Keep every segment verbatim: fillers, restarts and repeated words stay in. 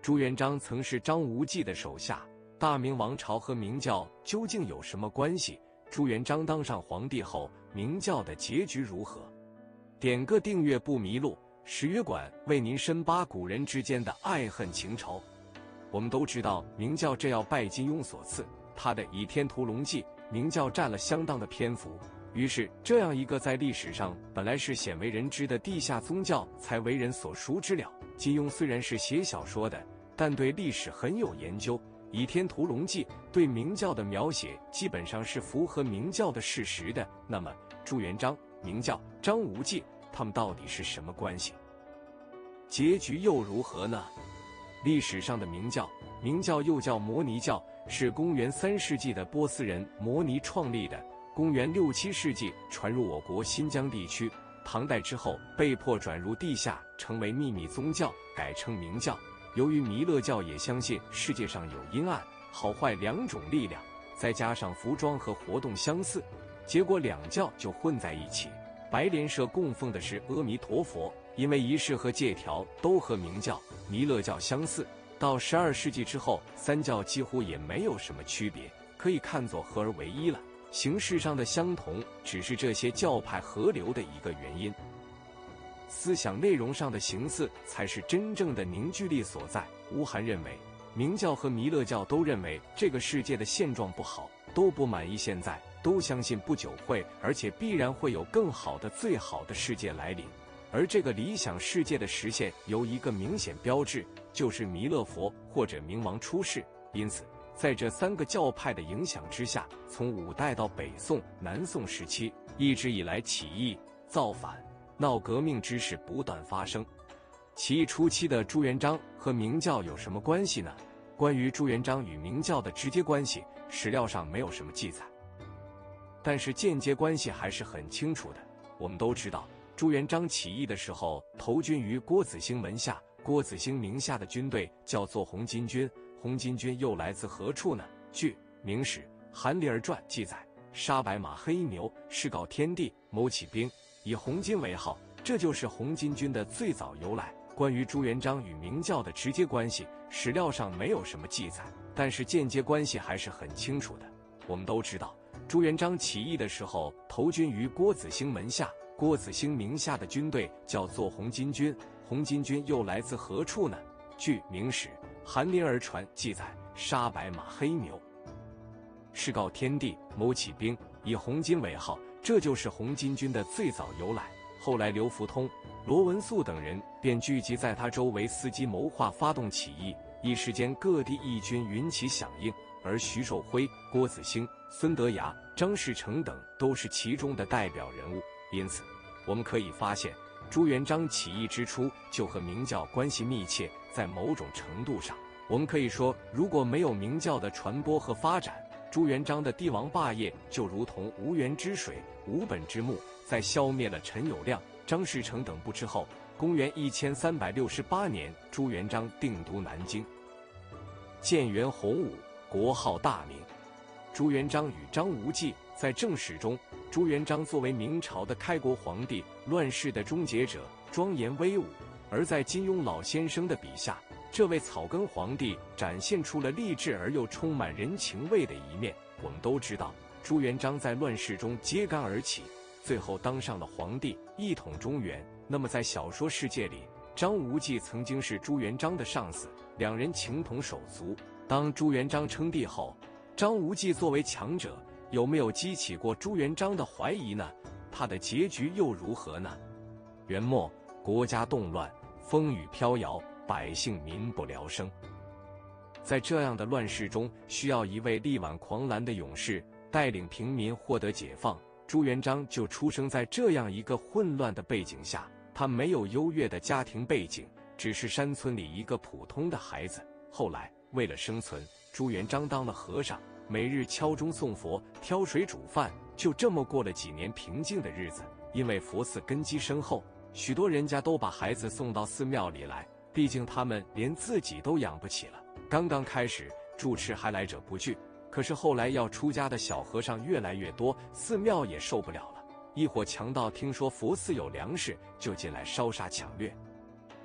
朱元璋曾是张无忌的手下，大明王朝和明教究竟有什么关系？朱元璋当上皇帝后，明教的结局如何？点个订阅不迷路，史约馆为您深扒古人之间的爱恨情仇。我们都知道，明教这要拜金庸所赐，他的《倚天屠龙记》，明教占了相当的篇幅。于是，这样一个在历史上本来是鲜为人知的地下宗教，才为人所熟知了。金庸虽然是写小说的，但对历史很有研究，《倚天屠龙记》对明教的描写基本上是符合明教的事实的。那么，朱元璋、明教、张无忌他们到底是什么关系？结局又如何呢？历史上的明教，明教又叫摩尼教，是公元三世纪的波斯人摩尼创立的，公元六七世纪传入我国新疆地区，唐代之后被迫转入地下，成为秘密宗教，改称明教。由于弥勒教也相信世界上有阴暗、好坏两种力量，再加上服装和活动相似，结果两教就混在一起。白莲社供奉的是阿弥陀佛，因为仪式和戒条都和明教、弥勒教相似。到十二世纪之后，三教几乎也没有什么区别，可以看作合而为一了。形式上的相同，只是这些教派合流的一个原因。思想内容上的形似，才是真正的凝聚力所在。吴晗认为，明教和弥勒教都认为这个世界的现状不好，都不满意现在，都相信不久会，而且必然会有更好的、最好的世界来临。而这个理想世界的实现，有一个明显标志，就是弥勒佛或者明王出世。因此，在这三个教派的影响之下，从五代到北宋、南宋时期，一直以来起义、造反、闹革命之事不断发生。起义初期的朱元璋和明教有什么关系呢？关于朱元璋与明教的直接关系，史料上没有什么记载，但是间接关系还是很清楚的。我们都知道，朱元璋起义的时候，投军于郭子兴门下，郭子兴名下的军队叫做红巾军。红巾军又来自何处呢？据《明史·韩林儿传》记载，杀白马黑牛，誓告天地，谋起兵，以红巾为号，这就是红巾军的最早由来。关于朱元璋与明教的直接关系，史料上没有什么记载，但是间接关系还是很清楚的。我们都知道，朱元璋起义的时候，投军于郭子兴门下，郭子兴名下的军队叫做红巾军。红巾军又来自何处呢？据《明史·韩林儿传》记载，杀白马黑牛，誓告天地，谋起兵，以红巾为号，这就是红巾军的最早由来。后来刘福通、罗文素等人便聚集在他周围，伺机谋划，发动起义。一时间各地义军云起响应，而徐寿辉、郭子兴、孙德崖、张士诚等都是其中的代表人物。因此，我们可以发现，朱元璋起义之初就和明教关系密切。在某种程度上，我们可以说，如果没有明教的传播和发展，朱元璋的帝王霸业就如同无源之水、无本之木。在消灭了陈友谅、张士诚等部之后，公元一千三百六十八年，朱元璋定都南京，建元洪武，国号大明。朱元璋与张无忌在正史中，朱元璋作为明朝的开国皇帝，乱世的终结者，庄严威武；而在金庸老先生的笔下，这位草根皇帝展现出了励志而又充满人情味的一面。我们都知道，朱元璋在乱世中揭竿而起，最后当上了皇帝，一统中原。那么在小说世界里，张无忌曾经是朱元璋的上司，两人情同手足。当朱元璋称帝后，张无忌作为强者，有没有激起过朱元璋的怀疑呢？他的结局又如何呢？元末，国家动乱，风雨飘摇，百姓民不聊生。在这样的乱世中，需要一位力挽狂澜的勇士，带领平民获得解放。朱元璋就出生在这样一个混乱的背景下，他没有优越的家庭背景，只是山村里一个普通的孩子。后来为了生存，朱元璋当了和尚，每日敲钟送佛，挑水煮饭，就这么过了几年平静的日子。因为佛寺根基深厚，许多人家都把孩子送到寺庙里来，毕竟他们连自己都养不起了。刚刚开始，住持还来者不拒，可是后来要出家的小和尚越来越多，寺庙也受不了了。一伙强盗听说佛寺有粮食，就进来烧杀抢掠。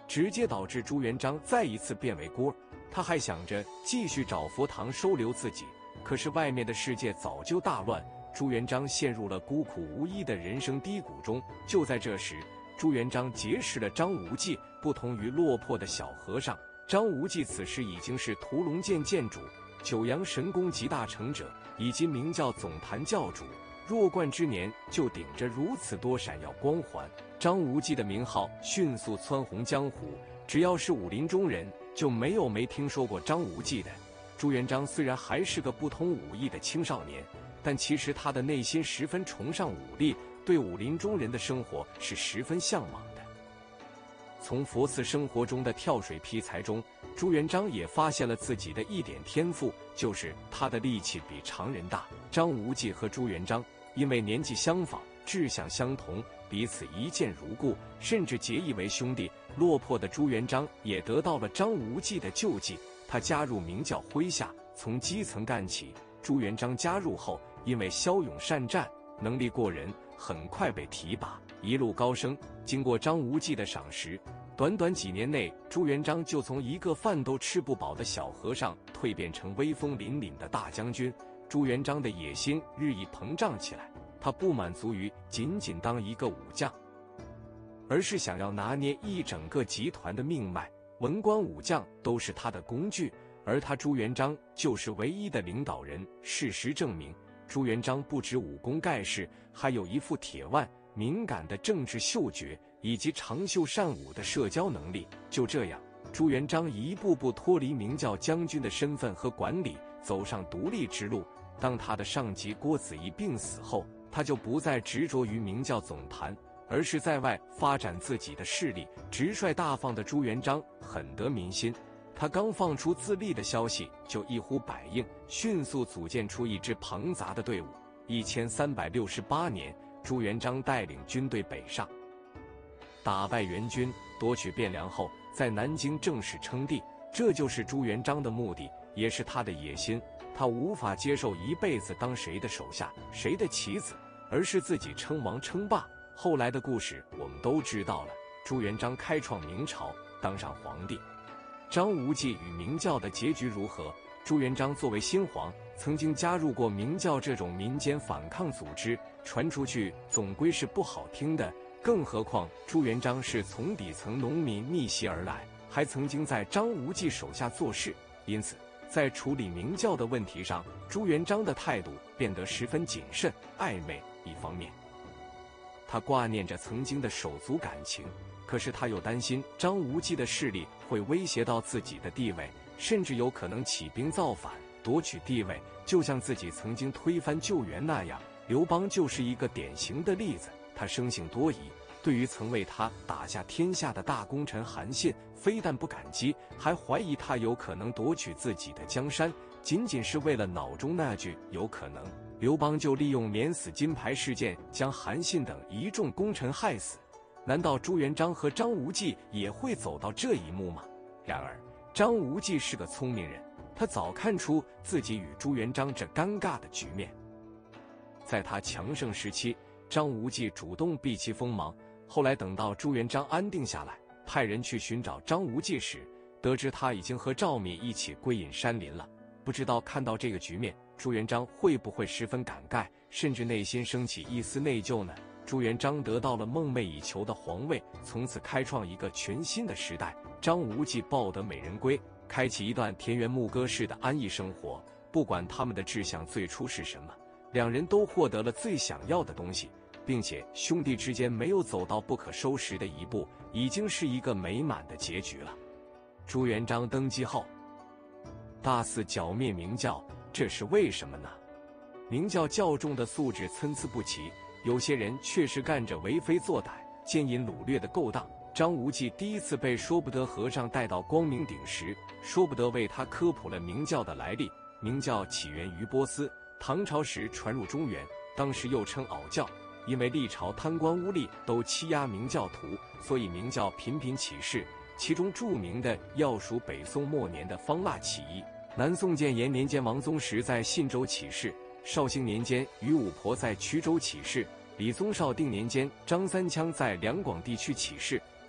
直接导致朱元璋再一次变为孤儿。他还想着继续找佛堂收留自己，可是外面的世界早就大乱，朱元璋陷入了孤苦无依的人生低谷中。就在这时，朱元璋结识了张无忌。不同于落魄的小和尚，张无忌此时已经是屠龙剑剑主、九阳神功集大成者，以及明教总坛教主。弱冠之年就顶着如此多闪耀光环，张无忌的名号迅速蹿红江湖。只要是武林中人，就没有没听说过张无忌的。朱元璋虽然还是个不通武艺的青少年，但其实他的内心十分崇尚武力，对武林中人的生活是十分向往的。从佛寺生活中的跳水劈柴中，朱元璋也发现了自己的一点天赋，就是他的力气比常人大。张无忌和朱元璋因为年纪相仿、志向相同，彼此一见如故，甚至结义为兄弟。落魄的朱元璋也得到了张无忌的救济，他加入明教麾下，从基层干起。朱元璋加入后，因为骁勇善战、能力过人，很快被提拔，一路高升。经过张无忌的赏识，短短几年内，朱元璋就从一个饭都吃不饱的小和尚蜕变成威风凛凛的大将军。朱元璋的野心日益膨胀起来，他不满足于仅仅当一个武将，而是想要拿捏一整个集团的命脉。文官武将都是他的工具，而他朱元璋就是唯一的领导人。事实证明，朱元璋不止武功盖世，还有一副铁腕、敏感的政治嗅觉，以及长袖善舞的社交能力。就这样，朱元璋一步步脱离明教将军的身份和管理，走上独立之路。当他的上级郭子仪病死后，他就不再执着于明教总坛，而是在外发展自己的势力。直率大方的朱元璋很得民心，他刚放出自立的消息，就一呼百应，迅速组建出一支庞杂的队伍。一千三百六十八年，朱元璋带领军队北上，打败元军，夺取汴梁后，在南京正式称帝。这就是朱元璋的目的，也是他的野心。他无法接受一辈子当谁的手下、谁的棋子，而是自己称王称霸。后来的故事我们都知道了，朱元璋开创明朝，当上皇帝。张无忌与明教的结局如何？朱元璋作为新皇，曾经加入过明教这种民间反抗组织，传出去总归是不好听的。更何况朱元璋是从底层农民逆袭而来，还曾经在张无忌手下做事，因此在处理明教的问题上，朱元璋的态度变得十分谨慎暧昧。一方面，他挂念着曾经的手足感情，可是他又担心张无忌的势力会威胁到自己的地位，甚至有可能起兵造反，夺取地位。就像自己曾经推翻救援那样，刘邦就是一个典型的例子。他生性多疑，对于曾为他打下天下的大功臣韩信，非但不感激，还怀疑他有可能夺取自己的江山。仅仅是为了脑中那句有可能，刘邦就利用免死金牌事件将韩信等一众功臣害死。难道朱元璋和张无忌也会走到这一幕吗？然而张无忌是个聪明人，他早看出自己与朱元璋这尴尬的局面。在他强盛时期，张无忌主动避其锋芒，后来等到朱元璋安定下来，派人去寻找张无忌时，得知他已经和赵敏一起归隐山林了。不知道看到这个局面，朱元璋会不会十分感慨，甚至内心升起一丝内疚呢？朱元璋得到了梦寐以求的皇位，从此开创一个全新的时代。张无忌抱得美人归，开启一段田园牧歌式的安逸生活。不管他们的志向最初是什么，两人都获得了最想要的东西，并且兄弟之间没有走到不可收拾的一步，已经是一个美满的结局了。朱元璋登基后，大肆剿灭明教，这是为什么呢？明教教众的素质参差不齐，有些人确实干着为非作歹、奸淫掳掠的勾当。张无忌第一次被说不得和尚带到光明顶时，说不得为他科普了明教的来历。明教起源于波斯，唐朝时传入中原，当时又称袄教。因为历朝贪官污吏都欺压明教徒，所以明教频频起事。其中著名的要数北宋末年的方腊起义。南宋建炎年间王宗实在信州起事，绍兴年间于武婆在衢州起事，理宗绍定年间张三羌在两广地区起事。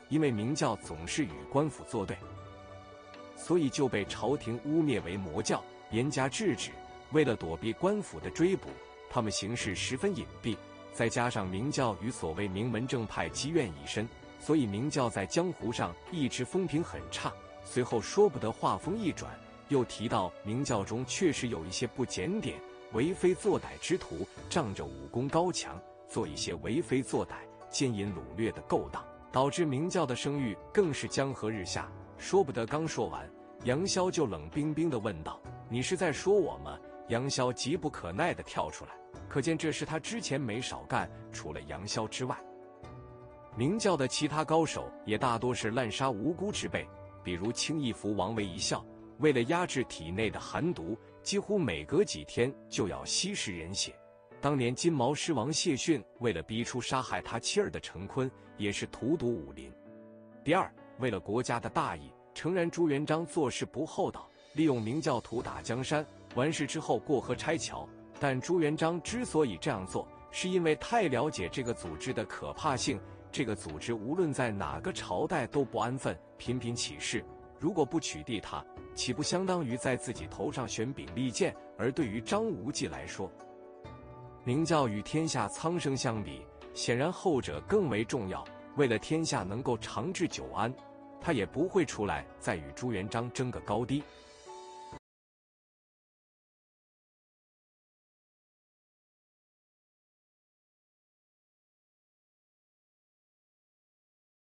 因为明教总是与官府作对，所以就被朝廷污蔑为魔教，严加制止。为了躲避官府的追捕，他们行事十分隐蔽，再加上明教与所谓名门正派积怨已深，所以明教在江湖上一直风评很差。随后说不得话锋一转，又提到明教中确实有一些不检点、为非作歹之徒，仗着武功高强，做一些为非作歹、奸淫掳掠的勾当，导致明教的声誉更是江河日下。说不得刚说完，杨逍就冷冰冰地问道：“你是在说我吗？”杨逍急不可耐地跳出来，可见这事他之前没少干。除了杨逍之外，明教的其他高手也大多是滥杀无辜之辈，比如清义福王为一笑，为了压制体内的寒毒，几乎每隔几天就要吸食人血。当年金毛狮王谢逊为了逼出杀害他妻儿的陈坤，也是荼毒武林。第二，为了国家的大义，诚然朱元璋做事不厚道，利用明教徒打江山，完事之后过河拆桥。但朱元璋之所以这样做，是因为太了解这个组织的可怕性。这个组织无论在哪个朝代都不安分，频频起事。如果不取缔它，岂不相当于在自己头上悬柄利剑？而对于张无忌来说，明教与天下苍生相比，显然后者更为重要。为了天下能够长治久安，他也不会出来再与朱元璋争个高低。